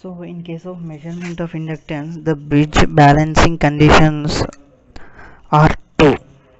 So in case of measurement of inductance, the bridge balancing conditions are two.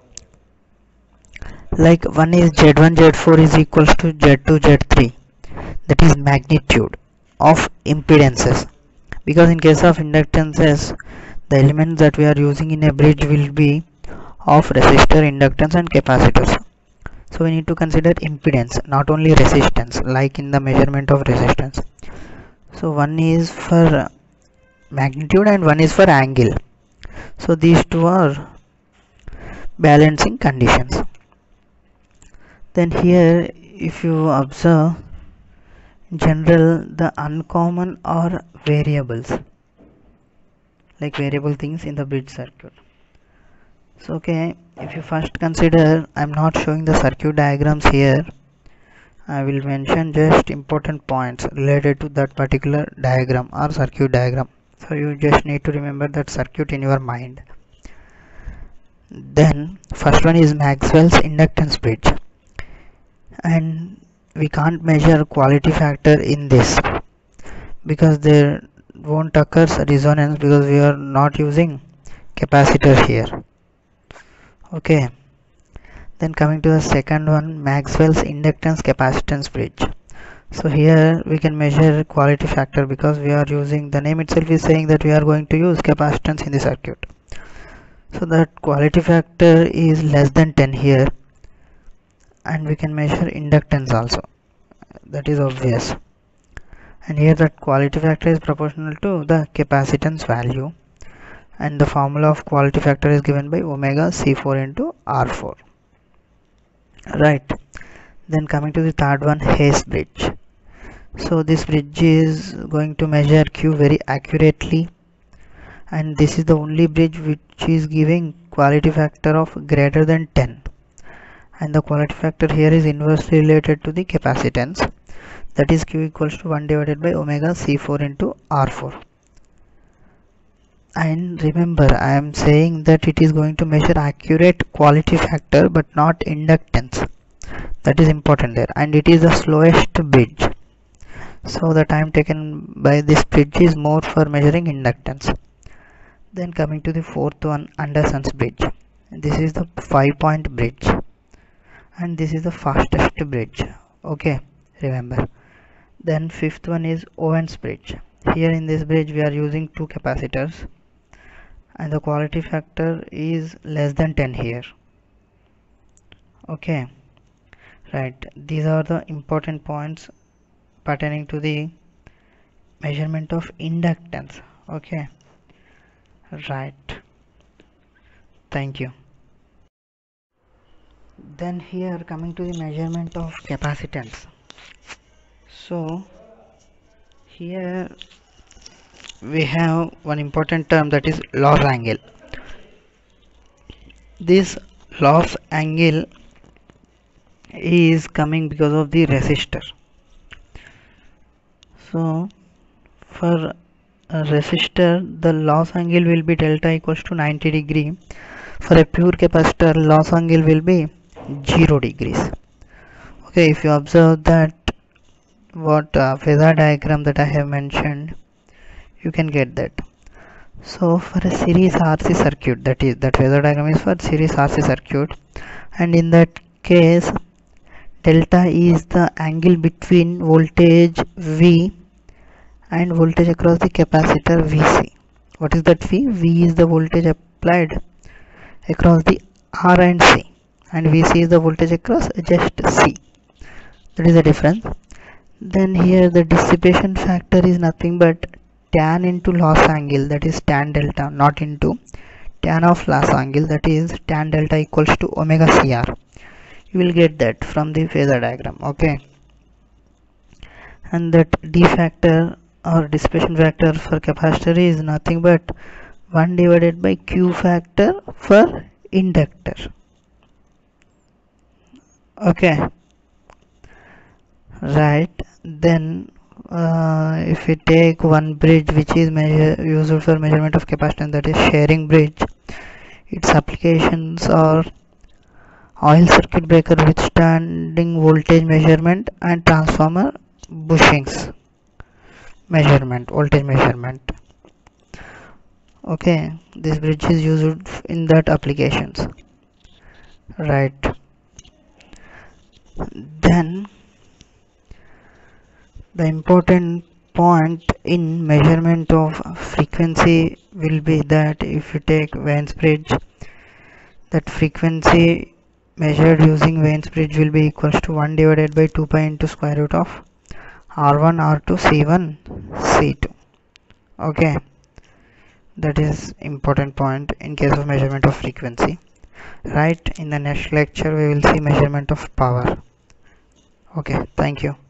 Like one is Z1 Z4 is equals to Z2 Z3, that is magnitude of impedances. Because in case of inductances, the elements that we are using in a bridge will be of resistor, inductance and capacitors. So we need to consider impedance, not only resistance, like in the measurement of resistance. So one is for magnitude and one is for angle. So these two are balancing conditions. Then here if you observe, in general the uncommon are variables, like variable things in the bridge circuit. So okay, if you first consider, I'm not showing the circuit diagrams here, I will mention just important points related to that particular diagram or circuit diagram. So you just need to remember that circuit in your mind. Then first one is Maxwell's inductance bridge, and we can't measure quality factor in this because there won't occur resonance because we are not using capacitor here. Okay, then coming to the second one, Maxwell's inductance capacitance bridge. So here we can measure quality factor because we are using, the name itself is saying that we are going to use capacitance in the circuit. So that quality factor is less than 10 here, and we can measure inductance also, that is obvious. And here that quality factor is proportional to the capacitance value, and the formula of quality factor is given by omega C4 into R4. Right. Then coming to the third one, Hayes bridge. So this bridge is going to measure Q very accurately, and this is the only bridge which is giving quality factor of greater than 10, and the quality factor here is inversely related to the capacitance, that is Q equals to 1 divided by omega C4 into R4. And remember, I am saying that it is going to measure accurate quality factor but not inductance. That is important there, and it is the slowest bridge. So the time taken by this bridge is more for measuring inductance. Then coming to the fourth one, Anderson's bridge. This is the 5-point bridge, and this is the fastest bridge. Okay, remember. Then fifth one is Owen's bridge. Here in this bridge we are using two capacitors, and the quality factor is less than 10 here. Okay, right, these are the important points pertaining to the measurement of inductance. Okay, right, thank you. Then here coming to the measurement of capacitance. So here we have one important term, that is loss angle. This loss angle is coming because of the resistor. So for a resistor, the loss angle will be delta equals to 90 degree. For a pure capacitor, loss angle will be 0 degrees. Okay, if you observe that what phasor diagram that I have mentioned, you can get that. So for a series RC circuit, that phasor diagram is for series RC circuit, and in that case delta is the angle between voltage V and voltage across the capacitor VC. What is that V? V is the voltage applied across the R and C, and VC is the voltage across just C. That is the difference. Then here the dissipation factor is nothing but tan into loss angle, that is tan delta, not into tan of loss angle, that is tan delta equals to omega CR. You will get that from the phasor diagram. Okay, and that D factor or dissipation factor for capacitor is nothing but 1 divided by Q factor for inductor. Okay, right. Then if we take one bridge which is used for measurement of capacitance, that is sharing bridge, its applications are oil circuit breaker withstanding voltage measurement and transformer bushings. measurement, voltage measurement. Okay, this bridge is used in that applications, right? Then the important point in measurement of frequency will be that if you take Wayne's bridge, that frequency measured using Wayne's bridge will be equals to 1 divided by 2 pi into square root of R1 R2 C1 C2. Okay, that is important point in case of measurement of frequency. Right, in the next lecture we will see measurement of power. Okay, thank you.